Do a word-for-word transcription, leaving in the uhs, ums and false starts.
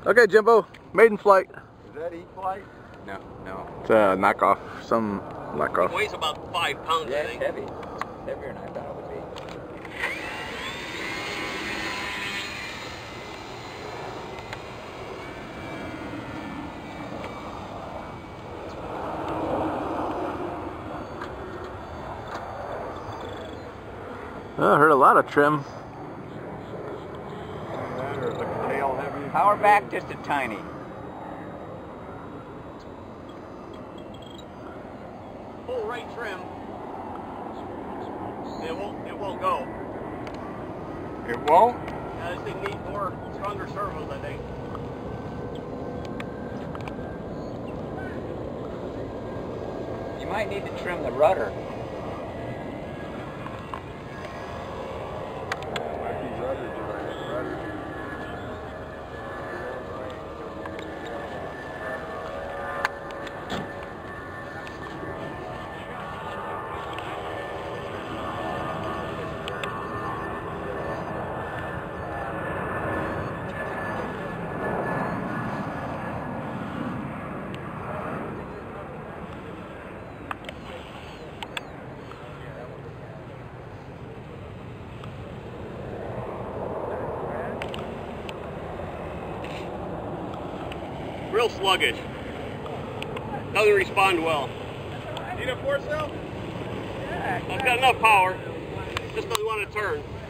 Okay, Jimbo, maiden flight. Is that E-flight? No, no. It's a knockoff, some knockoff. It weighs about five pounds, Yeah, I it's think. heavy. It's heavier than I thought it would be. Oh, I heard a lot of trim. Or is the tail heavy? Power back just a tiny. Full right trim. It won't. It won't go. It won't? Uh, this thing needs more stronger servos, I think. You might need to trim the rudder. Real sluggish. Doesn't respond well. Need a four cell? It's got enough power. Just doesn't want to turn.